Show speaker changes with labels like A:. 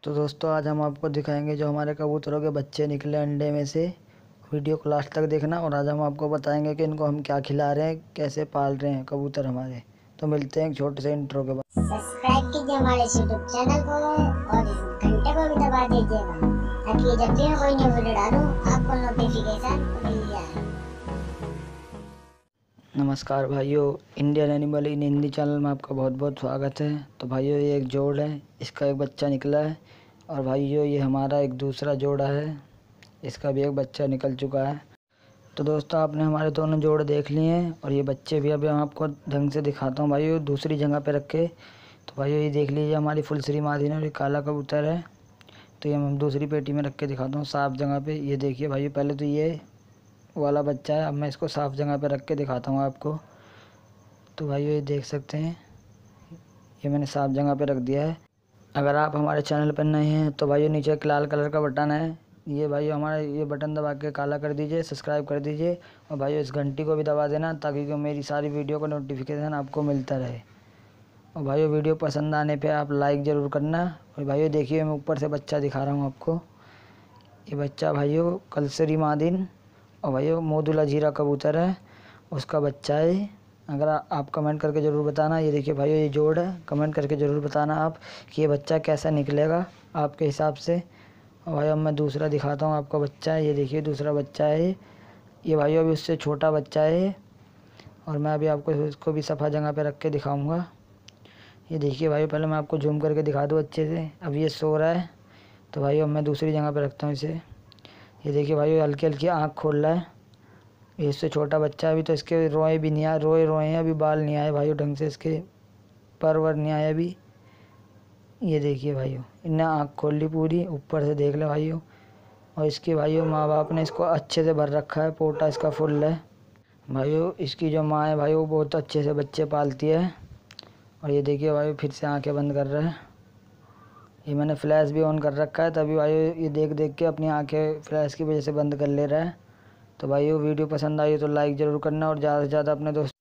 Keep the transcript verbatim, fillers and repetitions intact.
A: तो दोस्तों आज हम आपको दिखाएंगे जो हमारे कबूतरों के बच्चे निकले अंडे में से। वीडियो को लास्ट तक देखना और आज हम आपको बताएंगे कि इनको हम क्या खिला रहे हैं, कैसे पाल रहे हैं कबूतर हमारे। तो मिलते हैं एक छोटे से इंट्रो के बाद।
B: सब्सक्राइब कीजिए हमारे यूट्यूब चैनल को और इस घंटे को भी दबा दीजिएगा ताकि जब भी मैं कोई न्यू वीडियो डालूं आपको नोटिफिकेशन मिल जाए।
A: नमस्कार भाइयों, Indian animal in Hindi channel में आपका बहुत बहुत स्वागत है। तो भाइयों ये एक जोड़ है, इसका एक बच्चा निकला है। और भाइयों ये हमारा एक दूसरा जोड़ा है, इसका भी एक बच्चा निकल चुका है। तो दोस्तों आपने हमारे दोनों जोड़ देख लिए हैं और ये बच्चे भी अभी हम आपको ढंग से दिखाता हूँ भाइयों दूसरी जगह पे रख के। तो भाइयों ये देख लीजिए हमारी फुलश्री मादी और ये काला कबूतर है। तो ये हम दूसरी पेटी में रख के दिखाता हूँ साफ़ जगह पे। ये देखिए भाइयों, पहले तो ये वाला बच्चा है, अब मैं इसको साफ़ जगह पे रख के दिखाता हूँ आपको। तो भाइयों ये देख सकते हैं, ये मैंने साफ़ जगह पे रख दिया है। अगर आप हमारे चैनल पर नए हैं तो भाइयों नीचे एक लाल कलर का बटन है, ये भाइयों हमारे ये बटन दबा के काला कर दीजिए, सब्सक्राइब कर दीजिए। और भाइयों इस घंटी को भी दबा देना ताकि कि मेरी सारी वीडियो का नोटिफिकेशन आपको मिलता रहे। और भाइयों वीडियो पसंद आने पे आप लाइक ज़रूर करना। और भाइयों देखिए मैं ऊपर से बच्चा दिखा रहा हूँ आपको। ये बच्चा भाइयों कलसरी मादिन और भाइयों मोदुला जीरा कबूतर है, उसका बच्चा है। अगर आ, आप कमेंट करके ज़रूर बताना। ये देखिए भाइयों ये जोड़ है, कमेंट करके ज़रूर बताना आप कि ये बच्चा कैसा निकलेगा आपके हिसाब से। और भाई अब मैं दूसरा दिखाता हूँ आपका बच्चा है, ये देखिए दूसरा बच्चा है। ये भाइयों अभी उससे छोटा बच्चा है और मैं अभी आपको इसको भी सफ़ा जगह पे रख के दिखाऊंगा। ये देखिए भाइयों, पहले मैं आपको जूम करके दिखा दूँ अच्छे से। अब ये सो रहा है तो भाइयों अब मैं दूसरी जगह पे रखता हूँ इसे। ये देखिए भाइयों हल्की हल्की आँख खोल रहा है, ये इससे छोटा बच्चा है अभी। तो इसके रोए भी नहीं आए, रोए रोए हैं अभी, बाल नहीं आए भाइयों ढंग से, इसके पर वर नहीं आए अभी। ये देखिए भाइयों इन्हें आँख खोल ली पूरी, ऊपर से देख ले भाइयों। और इसके भाइयों माँ बाप ने इसको अच्छे से भर रखा है, पोटा इसका फुल है भाइयों। इसकी जो माँ है भाइयों वो बहुत अच्छे से बच्चे पालती है। और ये देखिए भाइयों फिर से आंखें बंद कर रहा है, ये मैंने फ्लैश भी ऑन कर रखा है तभी भाइयों ये देख देख के अपनी आंखें फ्लैश की वजह से बंद कर ले रहा है। तो भाइयों वीडियो पसंद आई तो लाइक ज़रूर करना और ज़्यादा से ज़्यादा अपने दोस्तों